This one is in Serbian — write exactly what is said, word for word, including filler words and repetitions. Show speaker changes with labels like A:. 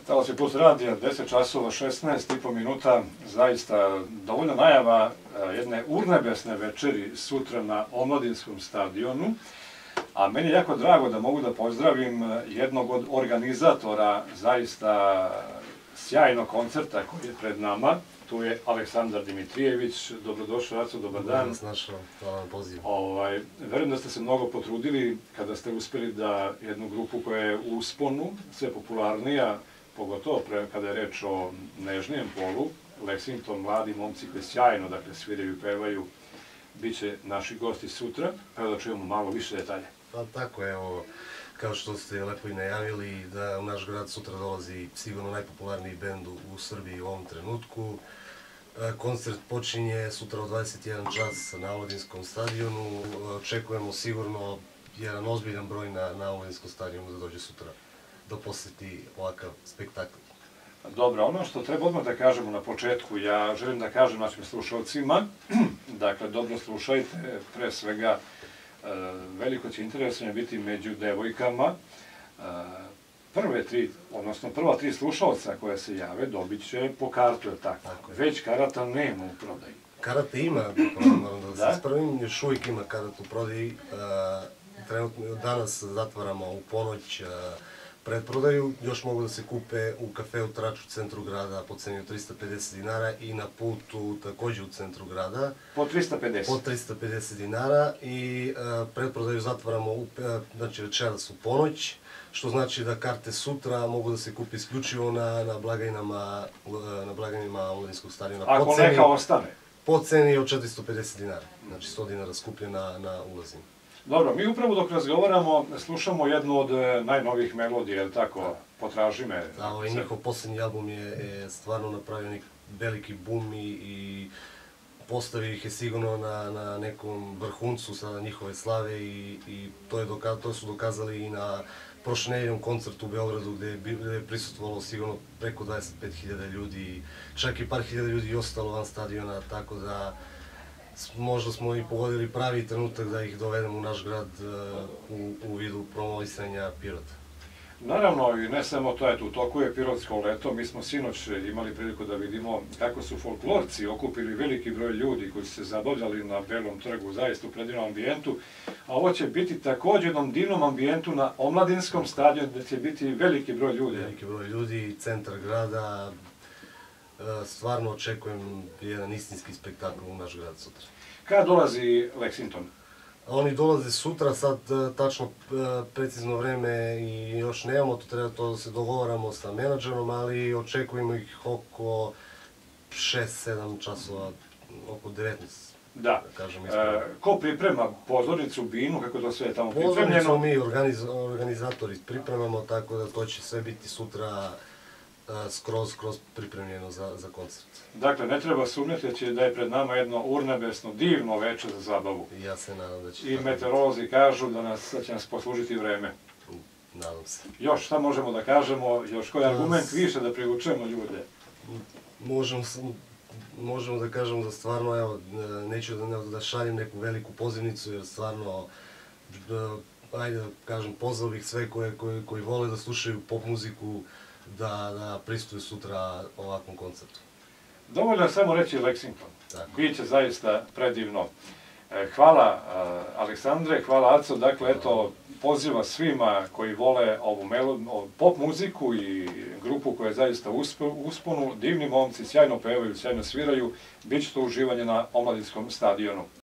A: Talas je plus radija, deset časova, šesnaest i po minuta, zaista dovoljna najava jedne urnebesne večeri sutra na Omladinskom stadionu. A meni je jako drago da mogu da pozdravim jednog od organizatora zaista sjajnog koncerta koji je pred nama. Tu je Aleksandar Dimitrijević. Dobrodošao, Aco, dobar dan.
B: Dobro vas našao, hvala na pozivu.
A: Verujem da ste se mnogo potrudili kada ste uspeli da jednu grupu koja je u usponu, sve popularnija, pogotovo kada je reč o nežnijem polu, Lexington, mladi momci koji sjajno sviraju i pevaju, bit će naši gosti sutra. Evo da čujemo malo više detalje.
B: Pa tako, evo, kao što ste lepo i najavili, da u naš grad sutra dolazi sigurno najpopularniji bend u Srbiji u ovom trenutku. Koncert počinje sutra u dvadeset jedan čas na Omladinskom stadionu. Očekujemo sigurno jedan ozbiljan broj na Omladinskom stadionu da dođe sutra da poseti ovakav spektakl.
A: Dobro, ono što treba odmah da kažemo na početku, ja želim da kažem našim slušalcima, dakle, dobro slušajte, pre svega, veliko će interesovanje biti među devojkama. Prve tri, odnosno prva tri slušalca koje se jave dobit će po kartu, je tako? Već karata nema u prodaji.
B: Karata ima, moram da se ispravim, još uvijek ima karata u prodaji. Trenutno danas zatvaramo u ponoć predprodaju, još mogu da se kupe u kafeu Trač u centru grada po ceni od trista pedeset dinara i na putu takođe u centru grada.
A: Po trista pedeset?
B: Po trista pedeset dinara i predprodaju zatvaramo znači večeras u ponoć, što znači da karte sutra mogu da se kupe isključivo na blagajnima Omladinskog stadiona.
A: Ako neka ostane?
B: Po ceni od četiristo pedeset dinara, znači sto dinara skuplje na ulazima.
A: Dobro, mi upravo dok razgovaramo slušamo jednu od najnovijih melodija, je li tako? Potraži me.
B: Da, ovaj njihov poslednji album je stvarno napravio veliki bum i postavio ih je sigurno na nekom vrhuncu sada njihove slave i to su dokazali i na prošlenedeljnom koncertu u Beogradu gde je prisustvovalo sigurno preko dvadeset pet hiljada ljudi, čak i par hiljada ljudi i ostalo van stadiona, tako da možda smo i pogodili pravi trenutak da ih dovedemo u naš grad u vidu promovisanja Pirota.
A: Naravno, i ne samo to, eto, u toku je Pirotsko leto, mi smo sinoć imali priliku da vidimo kako su folklorci okupili veliki broj ljudi koji su se zabavljali na Belom trgu, zaista u predivnom ambijentu, a ovo će biti takođe jednom divnom ambijentu na Omladinskom stadionu gde će biti veliki broj ljudi.
B: Veliki broj ljudi, centar grada. Stvarno očekujem jedan istinski spektakl u naš grad sutra.
A: Kada dolazi Lexington?
B: Oni dolaze sutra, sad tačno precizno vreme i još nemamo, to treba to da se dogovaramo sa menadžerom, ali očekujemo ih oko šest sedam časova, oko devetnaest.
A: Da. Ko priprema pozornicu, binu, kako to sve je tamo pripremljeno?
B: Pozornicu mi, organizatori, pripremamo, tako da to će sve biti sutra skroz, skroz pripremljeno za koncert.
A: Dakle, ne treba sumnjati da je pred nama jedno urnebesno, divno večer za zabavu.
B: Ja se nadam da će...
A: I meteorolozi kažu da će nas poslužiti vreme.
B: Nadam se.
A: Još šta možemo da kažemo, još koji argument više da privučemo ljude?
B: Možemo da kažemo da stvarno, evo, neću da šaljem neku veliku pozivnicu, jer stvarno, ajde da kažem, pozvao bih sve koji vole da slušaju pop muziku, da pristuju sutra ovakvom koncertu.
A: Dovoljno je samo reći Lexington. Biće zaista predivno. Hvala Aleksandre, hvala Aco. Dakle, eto, poziva svima koji vole ovu pop muziku i grupu koja je zaista u usponu. Divni momci, sjajno pevaju, sjajno sviraju. Biće to uživanje na Omladinskom stadionu.